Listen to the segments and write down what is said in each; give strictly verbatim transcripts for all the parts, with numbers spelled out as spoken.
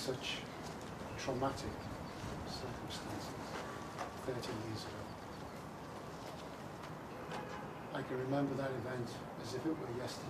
such traumatic circumstances thirty years ago. I can remember that event as if it were yesterday.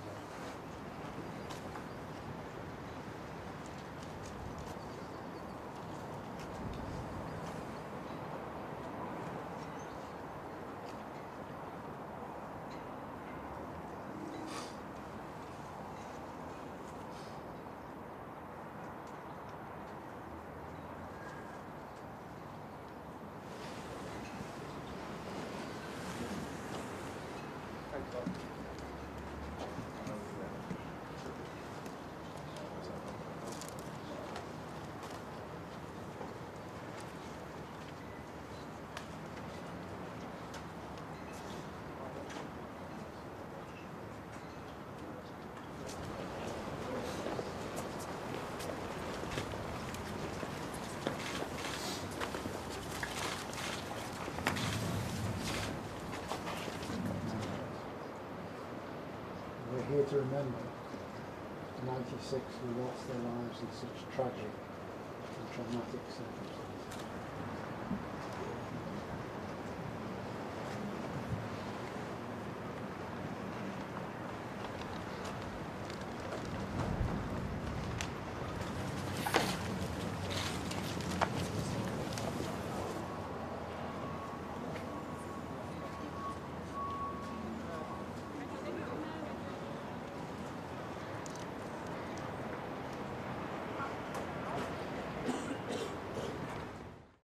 We're here to remember ninety-six who lost their lives in such tragic and traumatic circumstances.